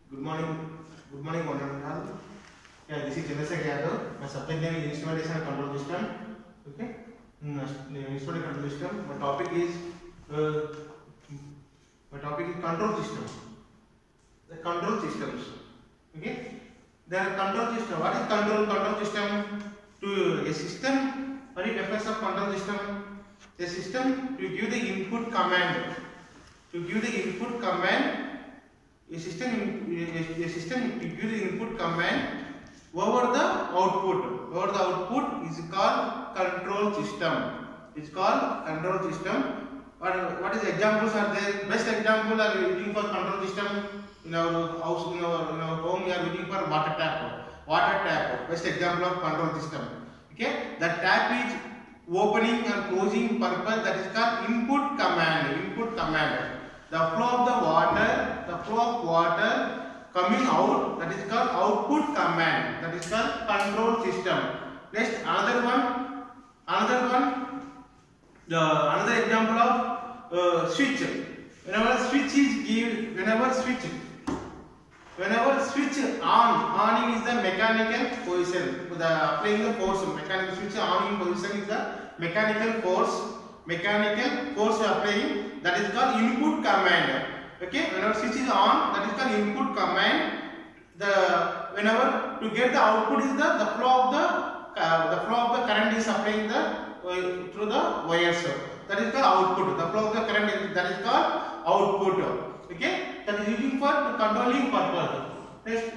Good morning. Good morning, one and all. Yeah, this is Chandrasekhar Yadav. My subject name is Instrumentation and Control System. Okay. Instrument and Control System. My topic is control system. The control systems. Okay. There are control system. What is control system? To a system. What is the effects of control system? A system to give the input command. To give the input command. A system to give the input command over the output. Over the output is called control system. It's called control system. What is the examples are there? Best example are we looking for control system in our house, in our home. We are looking for water tap. Water tap. Best example of control system. Okay. The tap is opening and closing purpose. That is called input command. Input command. The flow of water coming out, that is called output command. That is called control system. Next, another example of switch. Whenever switch on is the mechanical position. Applying the force, mechanical switch on position is the mechanical force. Mechanical force applying, that is called input command. Okay, whenever switch is on, that is called input command. Whenever to get the output is the flow of the current is applying through the wires. That is called output. The flow of the current is, that is called output. Okay, that is using for controlling purpose. Next.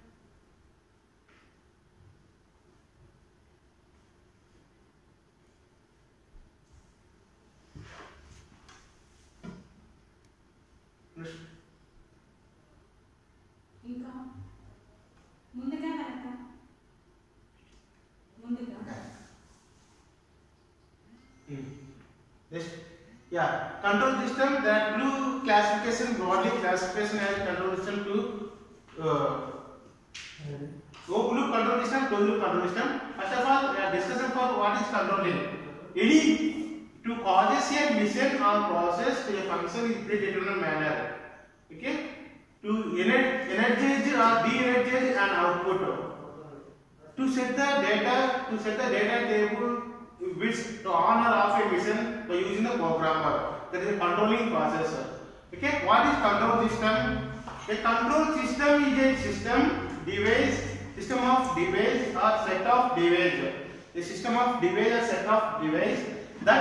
ఇంకా ముందుగా కనుక ముందుగా Next. Yeah, control system. There are two classification, broadly classification as control system to open loop control system, closed loop control system. First of all, we are discussing for what is controlling. Any to causes a machine or process to a function in predetermined manner. Okay. To energize or de-energize an output. To set the data table bits to on or off a machine by using the programmer. That is a controlling process. Okay, what is control system? A control system is a system of device or set of device. A system of device or set of device that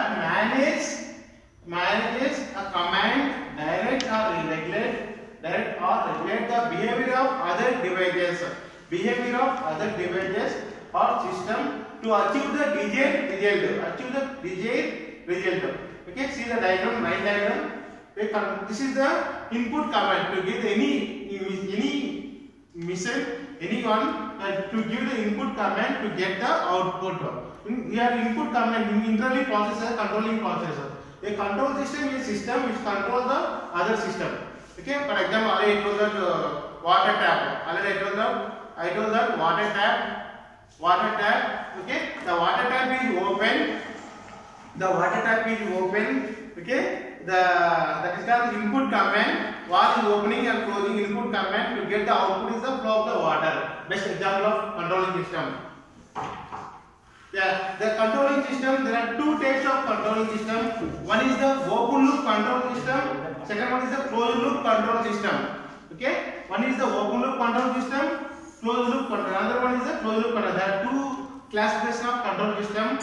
manages a command, direct or regulate the behavior of other devices or system to achieve the desired result. Okay, see the diagram, line diagram. This is the input command to give any machine, anyone to give the input command to get the output. Here input command internally process a controlling process. A control system is a system which controls the other system. Okay, for example, already I told that water tap. I told that water tap. Okay, the water tap is open. Okay, that is called input command. What is opening and closing input command to get the output is the flow of the water. Best example of controlling system. Yeah, the controlling system. There are two types of controlling system. One is the open loop control system. Second one is the closed loop control system. Okay, one is the open loop control system, closed loop control. Another one is the closed loop control. There are two classifications of control system.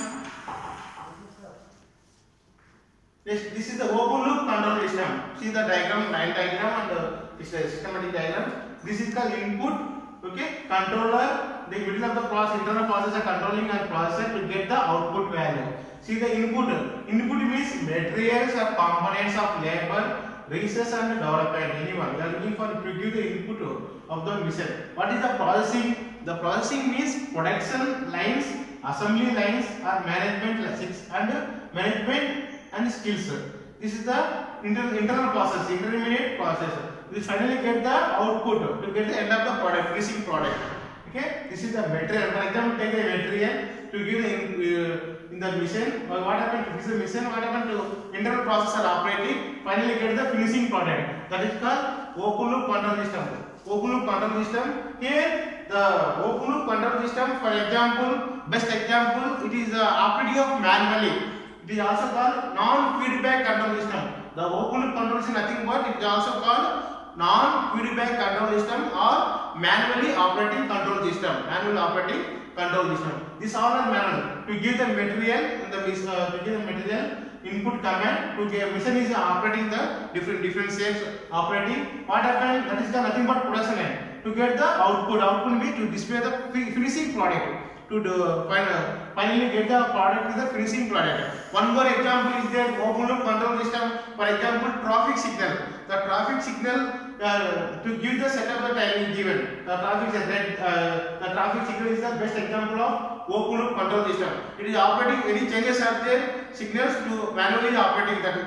This is the open loop control system. See the diagram, line diagram, and this is a systematic diagram. This is called input. Okay, controller. The middle of the process, internal process are controlling and processor to get the output value. See the input. Input means materials or components of labor, research and development. Anyone. We are looking for to give the input of the machine. What is the processing? The processing means production lines, assembly lines, or management and skills. This is the internal process, intermediate process. We finally get the output to get the end of the product, finishing product. Okay, this is the material. For example, take a material to give in the machine. What happened to this machine? What happened to internal processor operating? Finally, get the finishing product. That is called open loop control system. Open loop control system. Here the open loop control system, for example, best example, it is operating of manually. It is also called non-feedback control system. The open loop control is nothing but it is also called non-feedback control system or manually operating control system. Manual operating control system. These all are manual. To give the material in the to give the material input command to get machine is operating the different shapes operating. What happened? That is the nothing but production line. To get the output. Output be to display the finishing product. To do, finally get the product is the finishing product. One more example is there open loop control system. For example, traffic signal. The traffic signal to give the setup the time is given. The traffic signal is the best example of open loop control system. It is operating any changes are there signals to manually operating the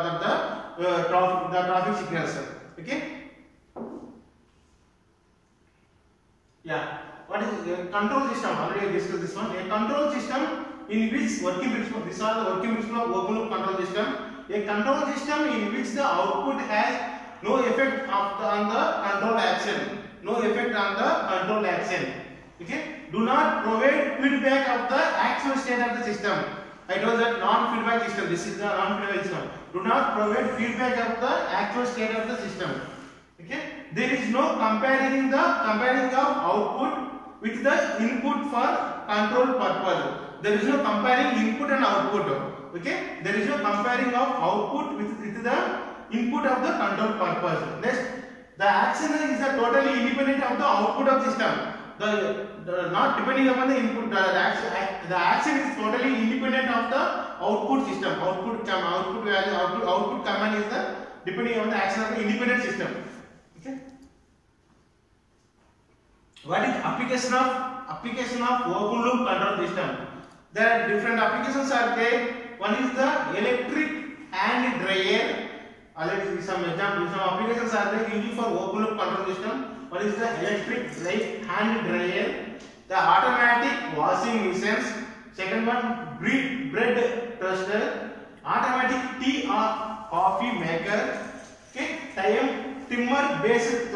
traffic signals. Okay. Yeah. What is a control system? Already I discussed this one. A control system in which working principle. These are the working principle of open loop control system. A control system in which the output has no effect on the control action. No effect on the control action. Okay. Do not provide feedback of the actual state of the system. I told that non-feedback system. This is the non-feedback system. Do not provide feedback of the actual state of the system. Okay. There is no comparing of output with the input for control purpose. There is no comparing input and output. Okay. There is no comparing of output with the input of the control purpose. Next, the action is totally independent of the output of system. The not depending upon the input. The action is totally independent of the output system. Output value, output command is the depending on the action of the independent system. Okay. What is application of open loop control system? There are different applications are there. One is the electric hand dryer. Already some examples, some applications are there used for open loop control system. One is the electric hand dryer, the automatic washing machines. Second one, bread toaster, automatic tea or coffee maker. Okay, timber based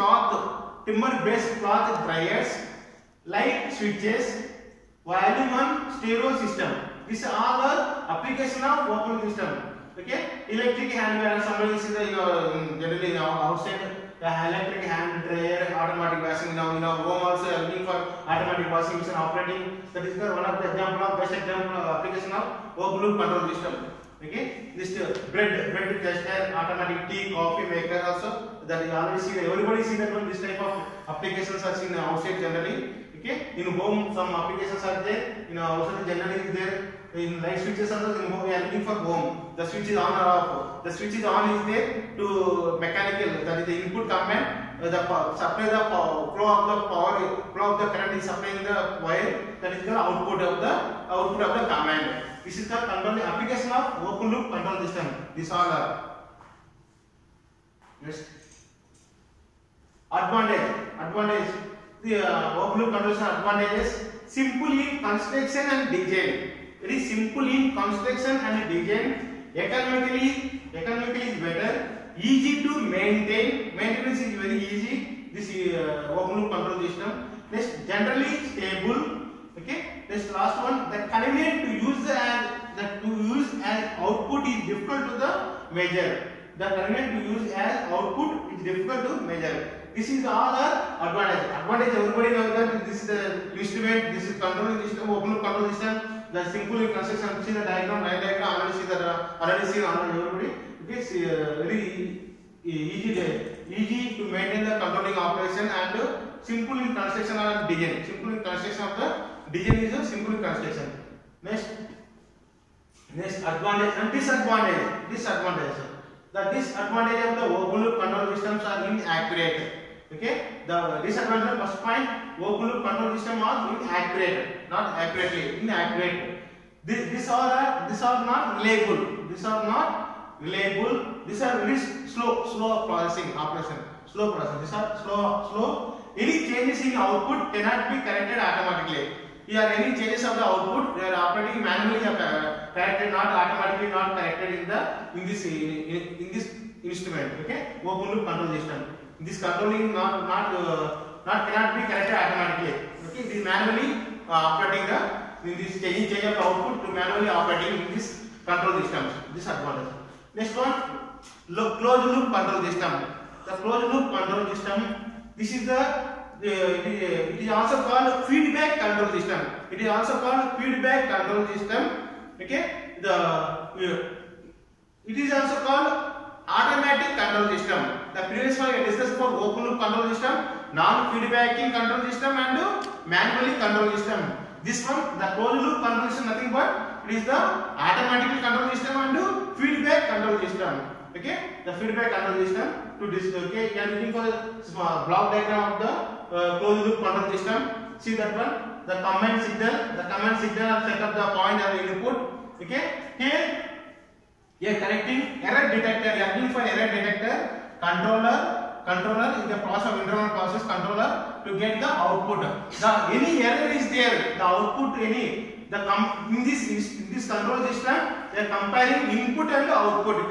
cloth dryers, light switches, volume and stereo system. These are all the application of open system. Okay, electric hand dryer. Somebody see the generally outside the electric hand dryer, automatic washing. Home also looking for automatic washing machine operating. That is one of the best example of application of open loop control system. Okay, this bread tester, automatic tea, coffee maker also. That you already see. Everybody see that one. This type of applications are seen outside generally. Okay, in home some applications are there. Outside generally is there. In light switches also in home we are looking for home. The switch is on or off. The switch is on is there to mechanical. That is the input command. Supply the flow of the current is supplying the wire. That is the output of the command. This is the control application of open loop control system. These all are. Next. Advantage. The open loop control system advantages: simple in construction and design. It is simple in construction and design. Economically is better. Easy to maintain. Maintenance is very easy. This open loop control system. Next, generally stable. Okay. This last one, the convenient to use as output is difficult to the measure. The convenient to use as output is difficult to measure. This is all our advantage. Everybody knows that this is the instrument. This is controlling system, open loop control system. The simple in construction. See the diagram, line diagram. Already seen everybody. Okay, see, very easy to maintain the controlling operation and simple in construction or design. Simple in construction of the design is a simple construction. Next advantage and disadvantage. The disadvantage of the open loop control systems are inaccurate. Okay, the disadvantage first point, open loop control system are inaccurate, not accurately, inaccurate. These are not reliable. These are very slow processing operation. Slow processing. These are slow. Any changes in output cannot be corrected automatically. Here any changes of the output they are operating manually corrected, not automatically not corrected in this instrument. Okay, open loop control system. This controlling not cannot be corrected automatically. Okay, it is manually operating in this change of the output to manually operating in this control systems. This advantage. Next one, closed loop control system. The closed loop control system. This is it is also called feedback control system. It is also called feedback control system. Okay, it is also called automatic control system. The previous one we discussed for open loop control system, non-feedbacking control system, and manually control system. This one, the closed loop control system, nothing but it is the automatic control system and feedback control system. Okay, the feedback control system. To this, okay, you are looking for the block diagram of the closed loop control system. See that one, the command signal. The command signal set up the point as the input. Okay, here you are connecting error detector. You are looking for error detector. Controller is the process of internal process controller to get the output. Any error is there, the output in this control system, they are comparing input and output.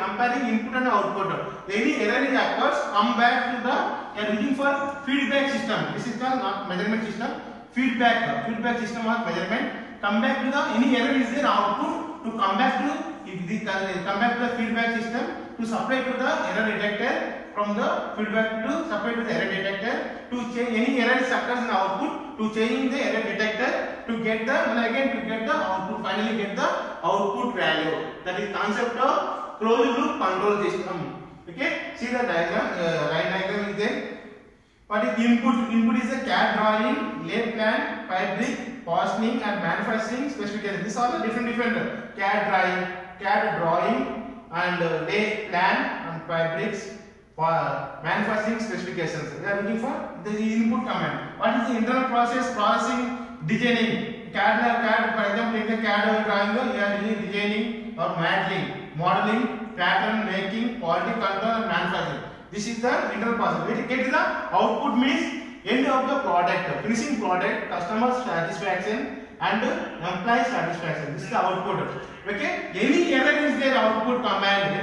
Any error is occurs, come back to they are looking for feedback system. This is called not measurement system. Feedback system of measurement. Come back to any error is there, output to come back to the feedback system to supply to the error detector. From the feedback to supply to the error detector to change any error occurs in the output to change the error detector to get the output, finally get the output value. That is concept of closed loop control system. Okay, see the diagram, line diagram is there. What is input? Input is a CAD drawing, lay plan, fabric, positioning and manufacturing specifications. These are the different CAD drawing and lay plan and fabrics. Manufacturing specifications. We are looking for the input command. What is the internal processing? Designing. CAD, for example, in the CAD drawing, you are designing or modeling, pattern making, quality control, and manufacturing. This is the internal process. When you get the output means end of the product, finishing product, customer satisfaction, and employee satisfaction. This is the output. Okay. Any error is there, output command.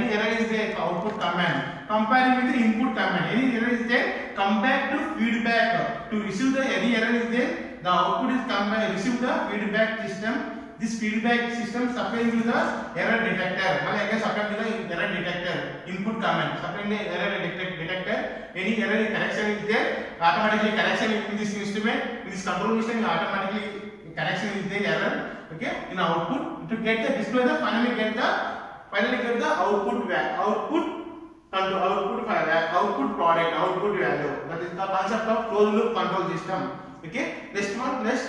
Comparing with the input command. Any error is there, come back to feedback. To receive the any error is there, the output is receive the feedback system. This feedback system supplying to the error detector. Well, again supplying to the error detector. Input command supplying the error detector. Any error correction is there, automatically correction in this instrument, in this control system, automatically correction is there error. Okay, in output to get the display, the finally get the output product, output value. That is the concept of closed loop control system. Okay, next.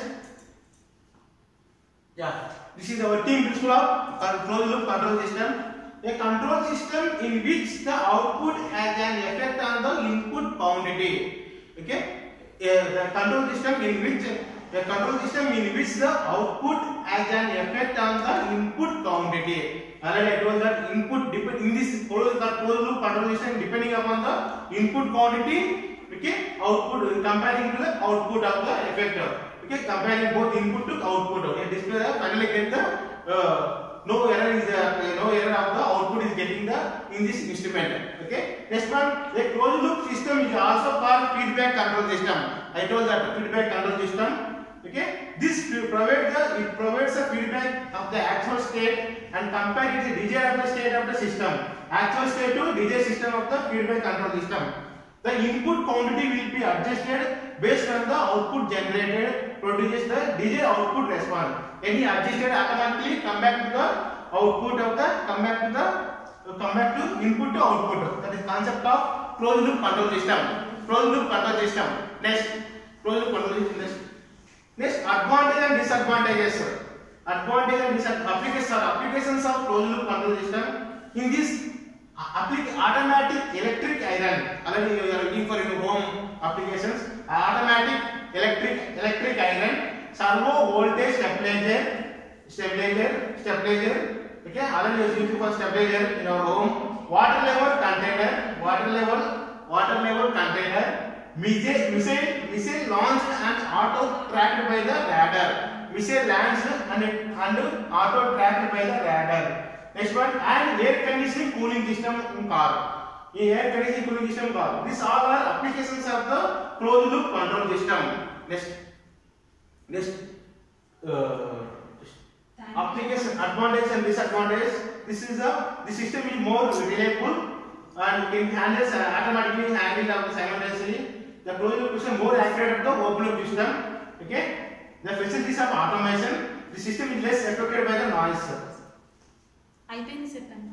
Yeah, this is our team principle of closed loop control system. A control system in which the output has an effect on the input quantity. Okay, the control system in which the output has an effect on the input quantity. Already I told that input in this closed loop control system depending upon the input quantity. Okay, output comparing to the output of the effector. Okay, comparing both input to output. Okay, display finally get the no error of the output is getting in this instrument. Okay, next one, the closed loop system is also called feedback control system. I told that feedback control system. Okay, this provides a feedback of the actual state and compare it to the DJ of the state of the system. Actual state to DJ system of the feedback control system. The input quantity will be adjusted based on the output generated, produces the DJ output response. Any adjusted automatically come back to the output of the come back to input to output. That is concept of closed loop control system. Next, closed loop control system. Next, advantage and disadvantages. Applications of closed loop control system. In this automatic electric iron. Already you are looking for your home applications. Automatic electric iron, servo voltage stabilizer. Okay, already you are looking for stabilizer in your home. Water level container. Missile launched and auto tracked by the radar. Missile lands and auto tracked by the radar. Next one, and air conditioning cooling system in car. in air conditioning cooling system called. These all are applications of the closed loop control system. Next application advantage and disadvantage. This system is more reliable and can handle automatically handle simultaneously. The closed loop system more accurate of the open loop system. Okay. The facilities of automation. The system is less affected by the noise. అయిపోయింది చెప్పండి.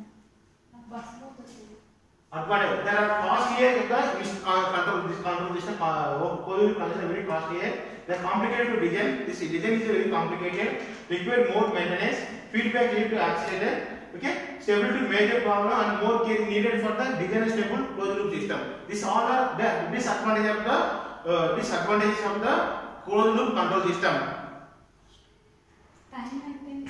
Advantage. There are costlier this control system. Closed loop control is very costlier. They are complicated to design. This design is very complicated. Require more maintenance. Feedback need to accelerate. Okay. Stability major problem and more care needed for the design stable closed loop system. This all are the disadvantages of the closed loop control system. Time అయిపోయింది.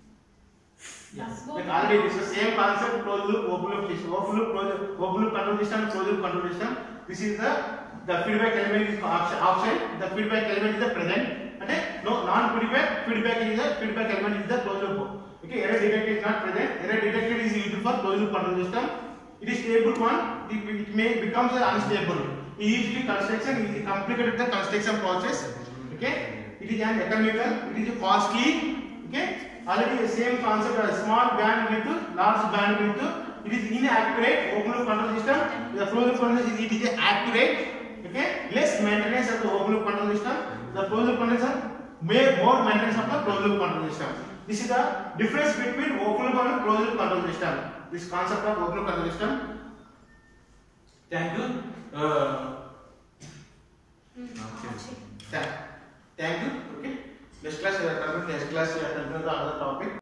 Like already discussed same concept closed loop open loop system. Open loop control system, closed loop control system. This is the feedback element is option. The feedback element is the present. Okay. No non-feedback feedback element is the closed loop. Okay. Error detected is not present. Error detected is used for closed loop control system. It is stable one. It may becomes unstable. Usually construction is complicated the construction process. Okay. It is an economical. It is costly. Okay. Already the same concept as small bandwidth, large bandwidth. It is inaccurate. Open loop control system. The closed loop control system it is accurate. Okay. Less maintenance of the open loop control system. The closed loop control system more maintenance of the closed loop control system. This is the difference between open loop and closed loop control system. This concept of open loop control system. Thank you. Thank you. Okay. Next class we are coming. Next class we are continuing the other topic.